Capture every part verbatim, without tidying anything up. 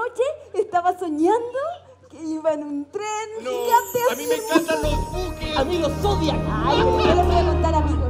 anoche estaba soñando que iba en un tren No, gigante. a mí me encantan los buques. A mí los Zodiac. Ay, yo les voy a contar, amigos.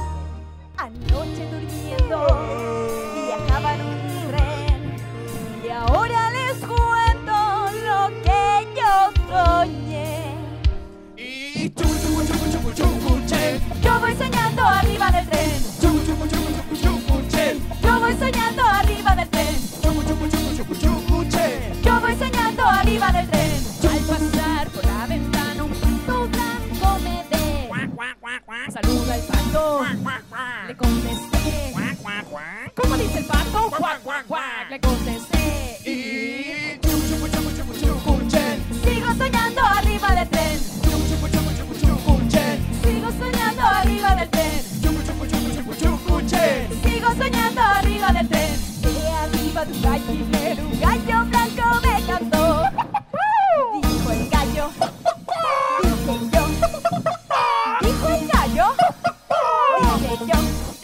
Anoche durmiendo viajaba en un tren y ahora les cuento lo que yo soñé. Y chucu, chucu, chucu, chucu, chucu, chen. Yo voy soñando arriba del tren. Chucu, chucu, chucu, chucu, chucu, chen. Yo voy soñando arriba del tren. Chucu, chucu, chucu, chucu, chucu, chen. Yo voy soñando arriba del tren. Al pasar por la ventana un pato blanco me ve. Saluda el pato. Le contesté. ¿Cómo dice el pato? Cuac, cuac, cuac. Le contesté. Y chucu, chucu, chucu, chucu, chucu, chen. Sigo soñando arriba del tren. Chucu, chucu, chucu, chucu, chucu, chen. Sigo soñando arriba del tren. Chucu, chucu, chucu, chucu, chucu, chen. Sigo soñando arriba del tren. De arriba de un gallinero, un gallo blanco me cantó. Dijo el gallo. Dije yo. Dijo el gallo. Dije yo.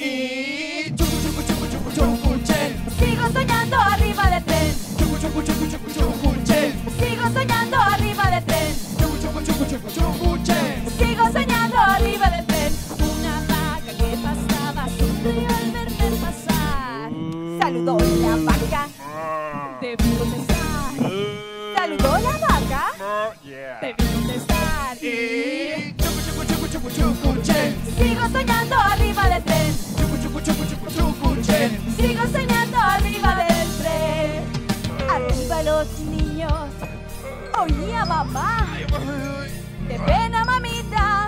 Y chucu, chucu, chucu, chucu, chucu, chen. Sigo soñando arriba del tren. Chucu, chucu, chucu, chucu, chucu, chen. Sigo soñando arriba del tren. Chucu, chucu, chucu, chucu, chucu, chen. Sigo soñando arriba del tren. Una vaca que pasaba sonrió al verme pasar. Saludó la vaca. Debí contestar. Saludó la vaca. Debí contestar. Y chucu, chucu, chucu, chucu, chucu, chen. Sigo soñando arriba del tren. Chucu, chucu, chucu, chucu, chucu, chen. Sigo soñando arriba del tren. Arriba los niños. Oía mamá. Qué pena, mamita.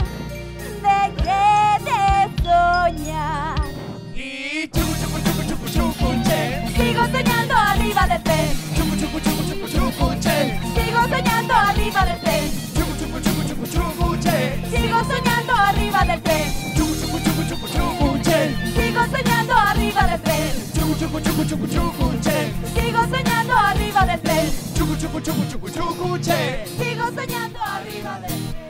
Dejé de soñar. Y chucu, chucu, chucu, chucu, chucu, chen. Sigo soñando arriba del tren. Chucu, chucu, chucu, chucu, chucu, chen. Sigo soñando arriba del tren. Chucu, chucu, chucu, chucu, chucu, chen. Sigo soñando arriba del tren. Chucu, chucu, chucu, chucu, chucu, chen. Sigo soñando arriba del tren. Chucu, chucu, chucu, chucu, chucu, chen. Sigo soñando arriba del tren. Chucu, chucu, chucu, chucu, chucu, chen. Sigo soñando arriba del tren.